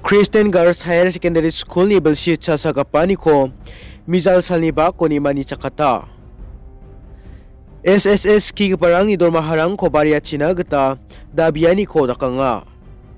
Christian Girls Higher Secondary School ni belsi chasa kapani ko Mizal salni ba ko ni mani chakata SSS ki parang idor maharang ko baria china gata dabiani ko dakanga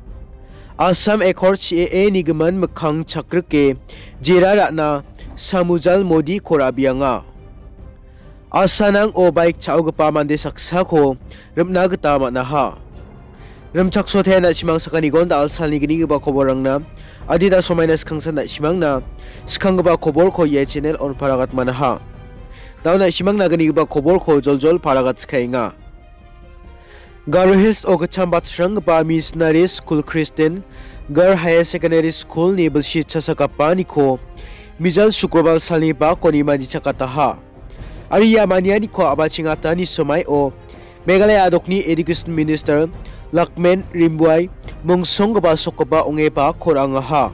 Assam Accord CAA ni gaman makhang chakr ke jera na Samujal Modi ko rabianga Asanang o bike chao gapa mande saksa ko ramna gata manaha Ramchak so na simang sa kanigon dahil sa ligini ba koborang na adida so minus kang sa na simang na skang ba kobor ko ye channel on paragat manaha daw na simang na gani ba kobor ko joljol paragat skay nga Garo Hills o kachambat srang ba missionary school Christian Gar Higher Secondary School ni belshit sa kapani ko Mizal Shukrobal sali ba ko ni mani chakataha Ariya maniani ko abachingata ni somay o Meghalaya adok ni Education Minister Lakmen Rimbuay mungsong ba sokba onge ba korangaha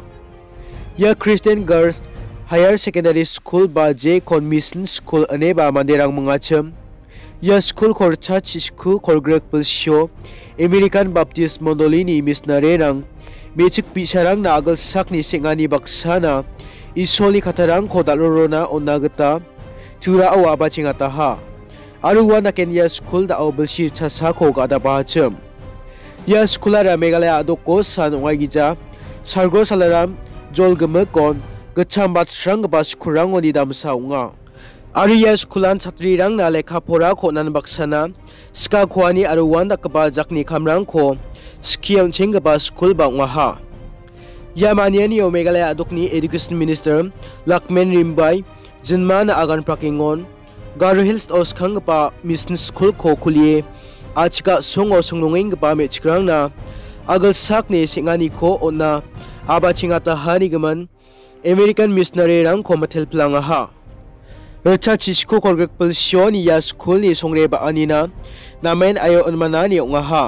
Ya Christian Girls Higher Secondary School ba J Mission School ane ba mandirang mga cham Ya school korcha chisku korgrek pulsyo American Baptist Mondolini missionary rang mechik pisarang na agal sak ni singani baksana isoli katarang kodalorona onagata tura o abachingataha aruwa na Kenya school da obelshi chasa ko gada bahacham Ya skulara Meghalaya adoko san ongagija sargo salaram jolgamekon gachambat srang bas kurang oni damsa unga Ariya skulan chatri rang na lekha pora ko nan baksana ska khwani aruwan da kaba jakni khamrang ko skiang ching ba skul ba ngaha Ya maniani o Meghalaya adokni Education Minister Lakmen Rimbai jinma na agan prakingon Garo Hills oskang pa mission school ko kulie Achika songo songlongeng ba me chikrang na agal sak ni singani ko onna aba chingata hani gaman American missionary rang ko mathel planga ha Recha chisko korgek pulsion ya school ni songre ba anina namen ayo onmanani nga ha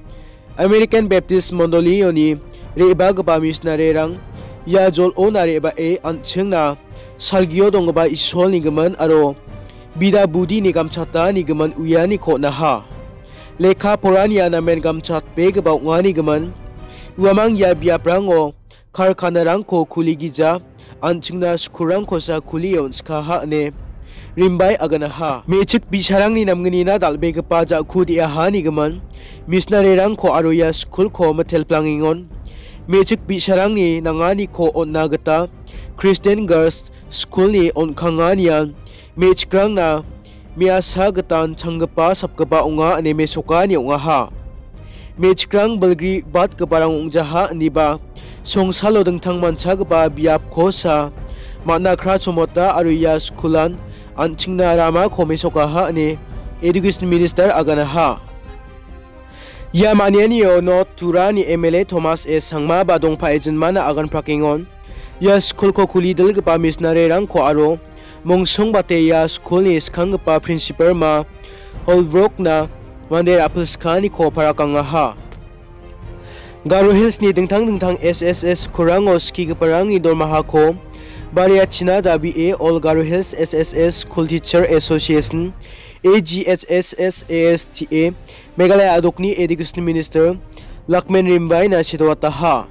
American Baptist Mondolio ni reba ba missionary rang ya jol onare ba e ancheng na salgio dong ba isol ni gaman aro bida budi ni gamchata ni gaman uyani ko na ha Lekha porania na men gamchat peg ba ngani gaman uamang ya biaprango karkanarang ko kuligija anchingna skurang ko sa kulion skaha ne rimbai aganaha mechik bisharang ni namgani na dalbe pa ja khudi ahani gaman missionary rang ko aroya school ko mathel plangingon mechik bisharang ni nangani ko onnagata Christian Girls School ni on khangania mechikrang na Miasa gatan changgapa sapkapa unga ane mesoka ni unga ha Mechkrang balgri bat kaparang ungjaha ni ba songsalo dengtang mansa gapa biap kosa Makna kra somota aruya skulan anchingna rama ko mesoka ha ane Education Minister agana ha Ya maniani o not turani MLA Thomas E Sangma ba dongpa ejenma na agan prakingon Ya school ko kulidel gapa missionary rang ko aro Mongsong bateya school ni skang pa principal ma Holbrook na mandir apelskani ko para kanga ha Garo Hills ni dingtang SSS kurango ski parang idor mahako Baria China WA All Garo Hills SSS School Teacher Association AGHSSASTA Meghalaya adokni Education Minister Lakmen Rimbai na sidwata ha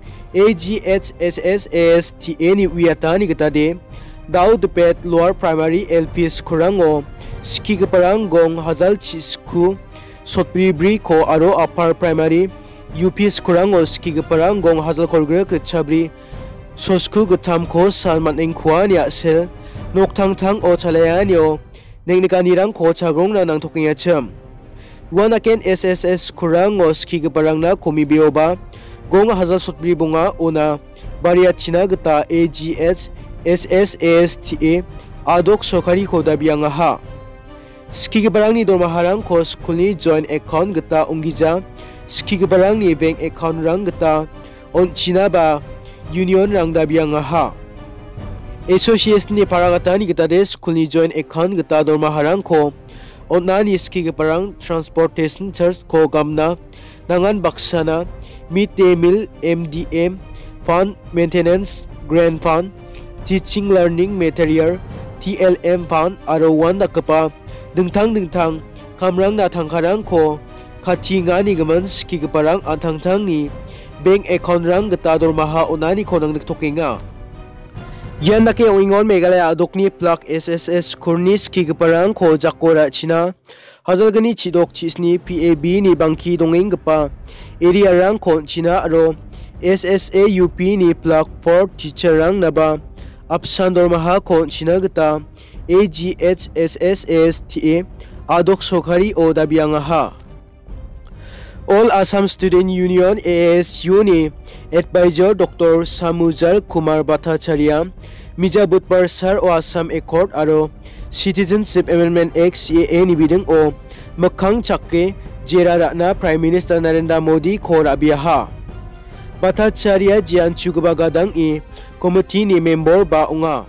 AGHSSASTA ni uyatani gitade Daud Pet Lower Primary LPS Kurango Ski Parang Gong Hazal Chisku Sotpribri ko aro Upper Primary UPS Kurango Ski Parang Gong Hazal Korgre Krichabri Sosku Gutam ko Salman Engkwan ya sel Noktang tang o Chalayanyo Nengnikanirang ko Chagrong na nang Toking Acham Wanaken SSS Kurango Ski Parang na Kumibio ba Gong Hazal Sotpri Bunga Una Baria China Gata AGH SSASTA adok sokari ko dabianga ha ski barang ni dormaharang ko school ni joint account gata ungija ski barang ni bank account rang gata on china ba union rang dabianga ha association ni paragata ni gata de school ni joint account gata dormaharang ko on nani ski barang transportation charge ko gamna nangan baksana midday meal MDM fund maintenance grant fund Teaching Learning Material TLM Fund aro wan nakapa dingtang kamrang na thangkarang ko kati nga ni gaman ski parang antang ni bank account rang gata dormaha onani ko nang nagtokinga. Yan nake oingon Meghalaya adokni plak SSS Kurnis ki gaparang ko jakora china hazalgani chidok chisni PAB ni bangki dongeng gapa area rang ko china aro SSA UP ni plak 4 teacher rang naba apsan dormaha ko china gata AGHSSSTA adok sokhari o dabiangaha. All Assam Student Union ASU ni advisor Dr. Samujal Kumar Bhattacharya Mija Budbar Sar o Assam Accord aro Citizenship Amendment Act CAA ni bidang o makhang chakre jera rakna Prime Minister Narendra Modi ko rabiaha. Bhattacharya jian chugba gadang I committee ni member ba unga.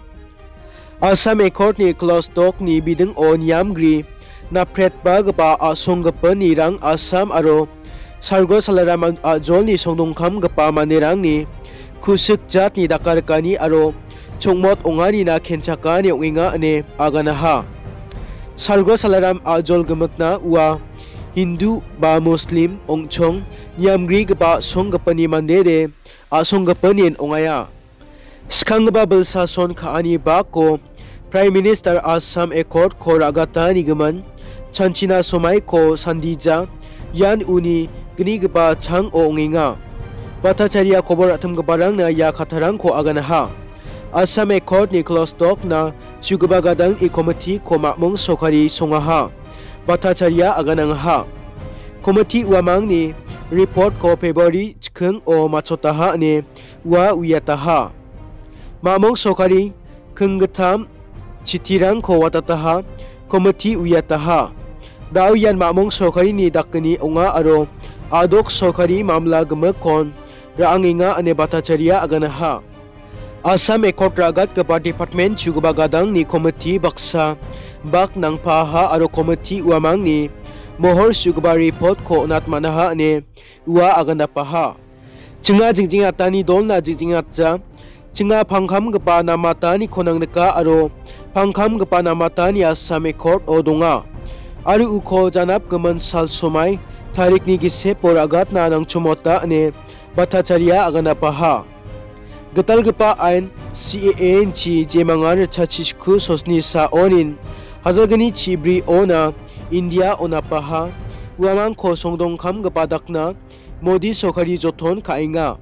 Assam Accord ni close talk ni bidang o nyamgri na pretba gapa asonggapa ni rang Assam aro Sargo Salaram Ajol ni songdongkam gapa manirang ni kusuk jat ni dakarkani aro chongmot ongani na kenchakani onginga ane aganaha. Sargo Salaram Ajol gamakna ua Hindu ba Muslim ongchong nyamgri gapa songgapani mandede asonggapani ongaya. Skangba belsason kaani ba ko Prime Minister Assam Accord ko ragata ni gaman Chanchina somai ko sandija yan uni gni gaba chang o nginga. Bhattacharya kobor atam gabarang na ya khatarang ko aganaha. Assam Accord ni close talk na chugba gadang I committee ko makmong sokhari songaha. Bhattacharya aganangha. Committee uamang ni report ko February chkeng o machotaha ni wa uyataha. Makmong sokhari kenggatam chitirang ko watataha committee uyataha. Daw yan mamong sokhari ni dakani onga aro adok sokhari mamla gamakon raanginga ane Bhattacharya aganaha. Assam Accord ragat gapa department chugba gadang ni committee baksa bak nang paha aro committee uamang ni mohor chugba report ko onat manaha ane ua aganapaha. Chinga jingjing atani dol na jingjing atja Chinga pangkham gapa namata ni khonang neka aro pangkham gapa namata ni Assam Accord o donga. Aru uko janap gaman sal somai tarik ni gise por agat na nang chumota ane Bhattacharya aganapaha. Gatal gapa ain CAA chi jemangar chachishku sosni sa onin hazalgani chibri ona India onapaha uamang ko songdongkham gapa dakna Modi sokhari jothon kainga.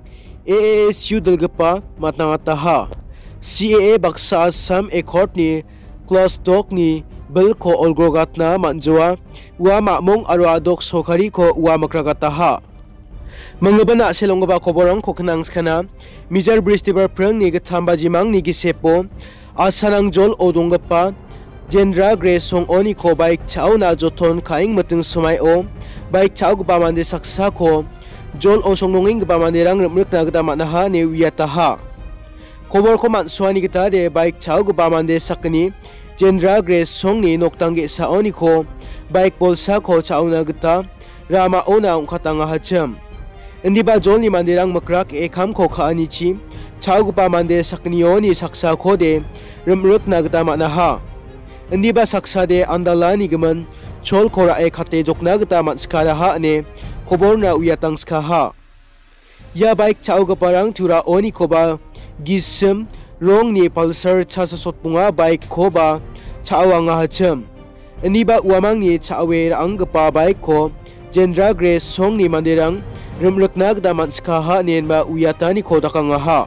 AASU dalgapa matangataha. CAA baksa Assam Accord ni close talk ni bel ko olgrogatna manjua ua makmong aro adok sokhari ko ua makragataha. Mangbana selonggaba koborang ko kenang skana mijar bristibar prang ni gathamba jimang ni gisepo asanang jol odonggapa Jendra Gresong oni ko baik chao na jothon kaing matung somai o baik chao gaba mande saksa ko jol o songnonging gaba manderang rumruk na gata manaha ne uyataha. Kobor ko manswani gata de baik chao gaba mande sakani Jendra Gresong ni noktangge sa oni ko baik bolsa ko chao na gata rama ona ungkatanga hacham. Indi ba jol ni manderang makrak ekam ko kaani chi chao gaba mande sakani oni saksa ko de rumruk na gata manaha. Indi ba saksa de andala ni gaman chol kora e khate jokna gata matskara ha ane kobor na uyatang skaha. Ya baik chao gaparang tura oni koba gisem rong ni pulsar chasa sotpunga baik koba chao anga hacham. Indi ba uamang ni chawe ang gapa baik ko Jendra Gresong ni mandirang rumrukna gata matskaha nen ba uyatani ko dakanga ha.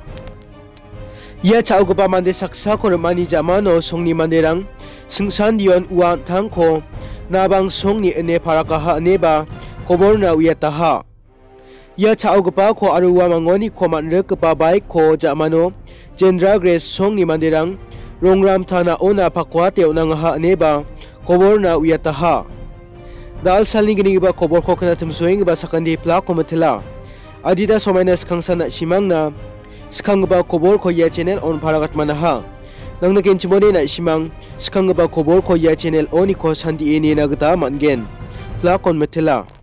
Ya chao gapa mande saksa ko mani jamano songni mandirang singsan dion uan tangko nabang songni ene parakaha neba kobor na uyataha. Ya chao gapa ko aruwa mangoni ko manrek gapa baik ko jamano Jendra Gresong ni mandirang rongram thana ona pakwate onangha neba kobor na uyataha. Dal salni gini ba kobor ko kana tumsoing ba sakandi pla ko matila adida somaina skangsa na simang na skang ba kobor ko ya channel on paragat manaha. Nang nakinchimone na simang skang ba kobor ko ya channel oni ko sandi eni na gata mangen pla kon matila.